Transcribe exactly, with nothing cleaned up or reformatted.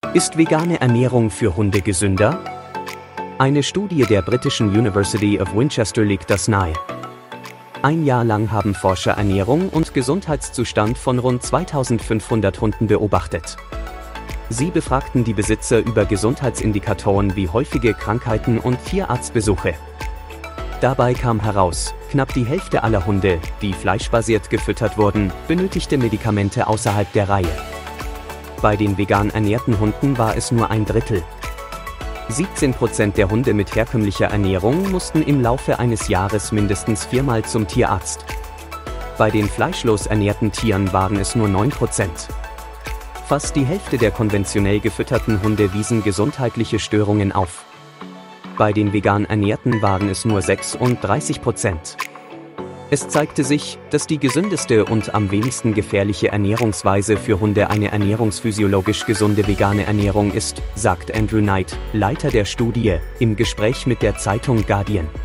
Ist vegane Ernährung für Hunde gesünder? Eine Studie der britischen University of Winchester legt das nahe. Ein Jahr lang haben Forscher Ernährung und Gesundheitszustand von rund zweitausendfünfhundert Hunden beobachtet. Sie befragten die Besitzer über Gesundheitsindikatoren wie häufige Krankheiten und Tierarztbesuche. Dabei kam heraus, knapp die Hälfte aller Hunde, die fleischbasiert gefüttert wurden, benötigte Medikamente außerhalb der Reihe. Bei den vegan ernährten Hunden war es nur ein Drittel. siebzehn Prozent der Hunde mit herkömmlicher Ernährung mussten im Laufe eines Jahres mindestens viermal zum Tierarzt. Bei den fleischlos ernährten Tieren waren es nur neun Prozent. Fast die Hälfte der konventionell gefütterten Hunde wiesen gesundheitliche Störungen auf. Bei den vegan ernährten waren es nur sechsunddreißig Prozent. Es zeigte sich, dass die gesündeste und am wenigsten gefährliche Ernährungsweise für Hunde eine ernährungsphysiologisch gesunde vegane Ernährung ist, sagt Andrew Knight, Leiter der Studie, im Gespräch mit der Zeitung Guardian.